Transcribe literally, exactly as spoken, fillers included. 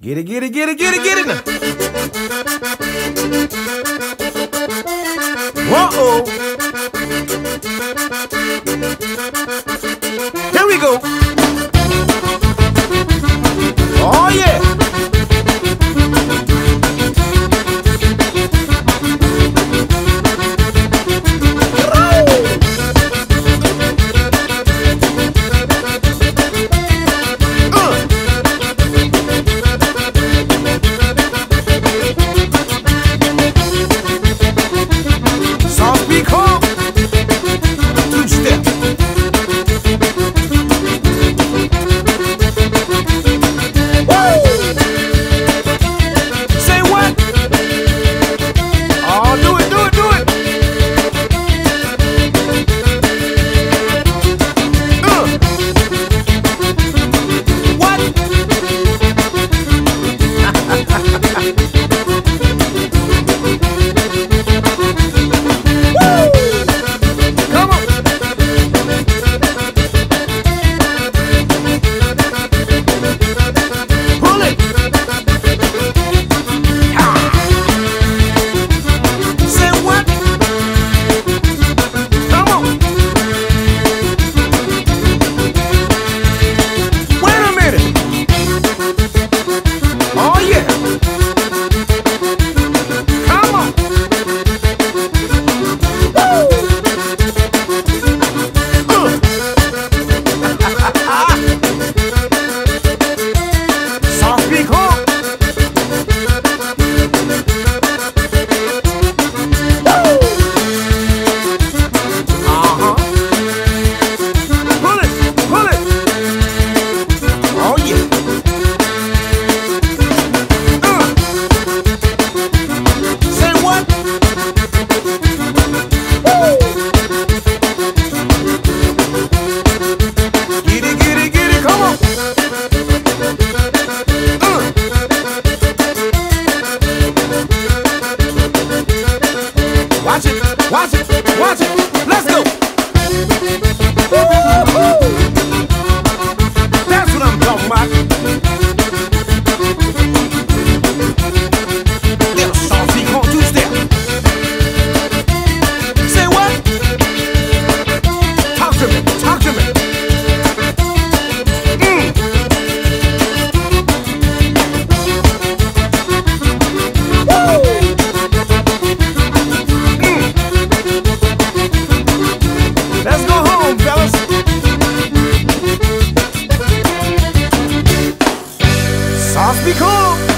Get it, get it, get it, get it, get it now. Whoa-oh. Here we go. Oh, yeah. Watch it, watch it, watch it. Let's go. Woo-hoo. That's what I'm talking about. Little saucy on two step. Say what? Talk to me, talk to me. Mm. Woo. Let's go home, fellas. Sauce be cool.